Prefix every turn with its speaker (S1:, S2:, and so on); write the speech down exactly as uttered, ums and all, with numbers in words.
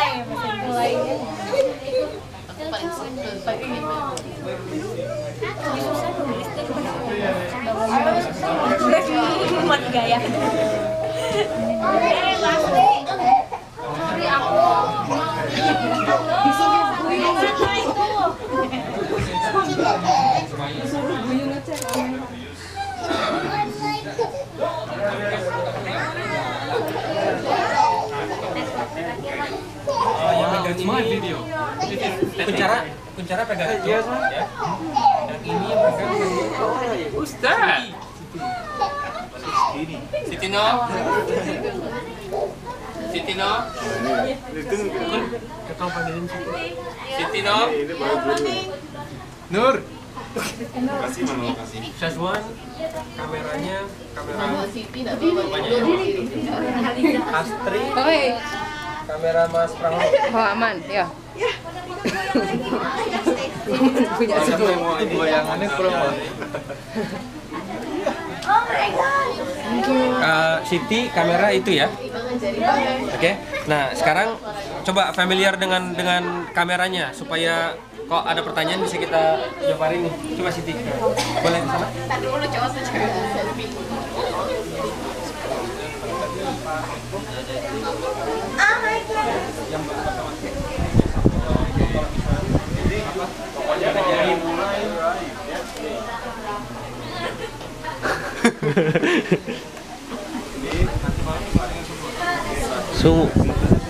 S1: mulai, masih mulai.
S2: Paling simple.
S1: Susah nulis tuh. Buat gaya. Eh, pasti. Sorry aku. Disuruh buyung aja itu. Disuruh buyung aja.
S3: Oh, yang pegang ini video. Kuncara, kuncara pegang itu. Ya. Yang ini yang pegang
S2: Ustaz. Sitino. Sitino.
S3: Ketemu panggilin Siti.
S2: Sitino.
S4: Nur. Kasih mana kasih.
S3: Syazwan, kameranya, kamera
S2: Siti enggak bapaknya.
S3: Astri,
S1: Oi.
S3: kamera Mas Prango.
S1: Oh, aman, ya.
S4: Punya semua bayangannya promo.
S3: Uh, Siti kamera itu ya. Oke. Okay. Nah, sekarang coba familiar dengan dengan kameranya supaya kok ada pertanyaan bisa kita jawarin nih. Coba Siti. Boleh ke sana?
S2: Entar dulu coba selfie.
S4: Yang pertama. Pokoknya dari mulai ya.
S3: Sungguh.